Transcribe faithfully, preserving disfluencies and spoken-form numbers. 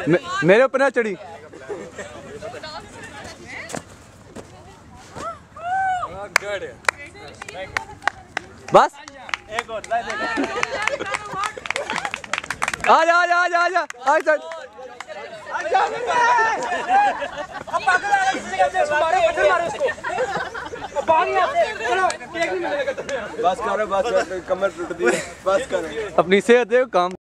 मे, मेरे ऊपर ना चढ़ी। बस एक और आ जा आ जा आ जा आ जा आ जा बस करो बस करो, कमर टूट दी, बस करो। अपनी सेहत दे काम।